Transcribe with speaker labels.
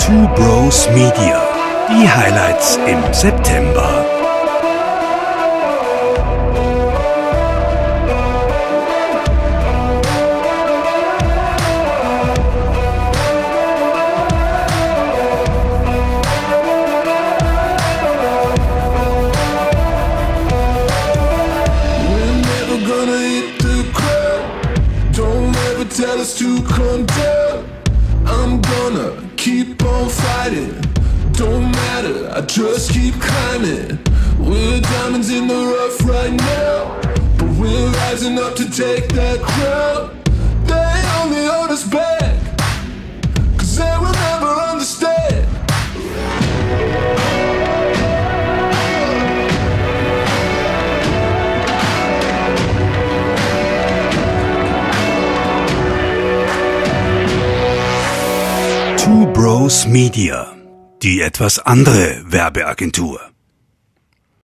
Speaker 1: Two Bros Media. Die Highlights im September.
Speaker 2: Tell us to come down. I'm gonna keep on fighting. Don't matter, I just keep climbing. We're diamonds in the rough right now, but we're rising up to take that crown. They only hold us back, 'cause they will never understand.
Speaker 1: Two Bros Media, die etwas andere Werbeagentur.